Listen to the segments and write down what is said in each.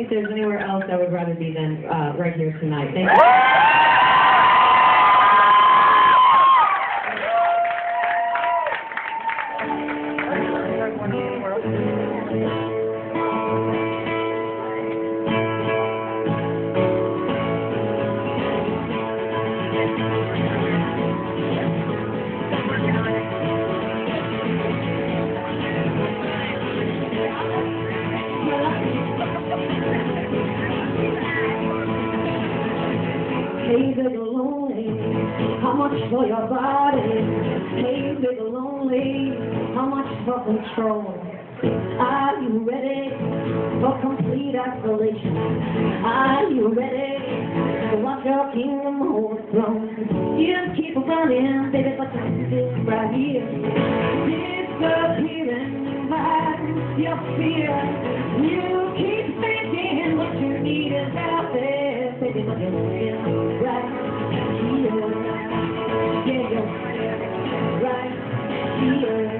think there's anywhere else I would rather be than right here tonight. Thank you. Hey, big lonely, how much for your body? Hey, big lonely, how much for control? Are you ready for complete isolation? Are you ready to watch your kingdom hold its throne? You just keep running, baby, but you sit right here, disappearing by your fear. You keep thinking what you need is out there, baby, but you're still right here. Yeah, you're right here.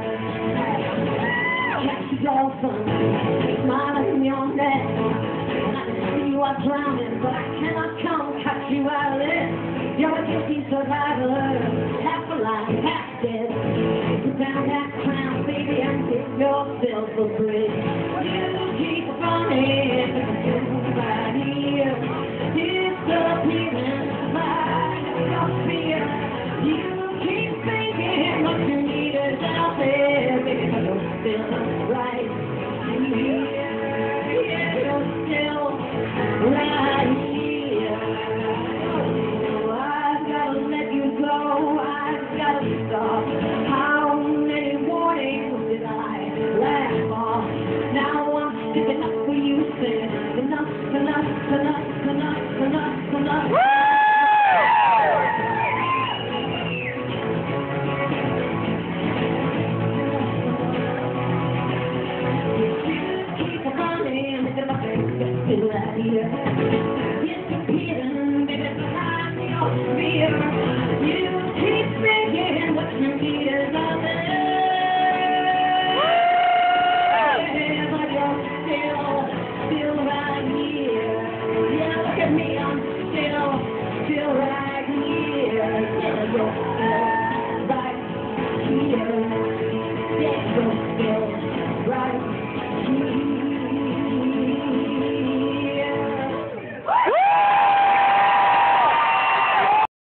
Catch the dolphin, smiling in your neck. And I can see you are drowning, but I cannot come catch you out of this. You're a guilty survivor, half alive, half dead. Put down that crown, baby, and give yourself a break. You keep running, right here, disappearing by your fear. You keep thinking what you need is out there, baby, but you're still right here. Yeah, you're still right here. Oh, I've gotta let you go. I've gotta stop. How many warnings did I laugh off? Now I'm sticking up for you, saying enough, enough, enough, enough, enough, enough. Disappearing, baby, behind your fear. You keep thinking what you need is out there. But you're still right here. Yeah, look at me, I'm still right here. Yeah, you're still right here. Yeah, you're still right here.